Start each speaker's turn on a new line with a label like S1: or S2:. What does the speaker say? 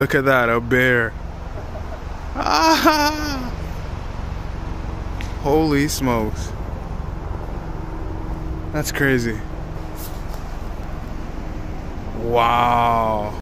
S1: Look at that, a bear. Ah! Holy smokes. That's crazy. Wow.